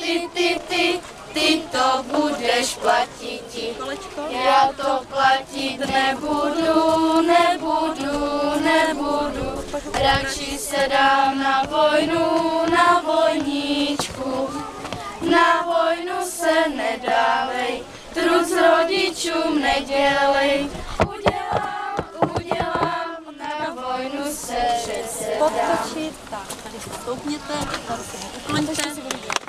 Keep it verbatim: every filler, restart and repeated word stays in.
ty, ty, ty, ty to budeš platit. Já to platit nebudu, nebudu, nebudu. Radši se dám na vojnu, na vojníčku. Na vojnu se nedávej, trud s rodičům nedělej. Udělám, udělám, na vojnu se přece dám. Podtočit, tak, tady stoupněte, tady se ukloňte.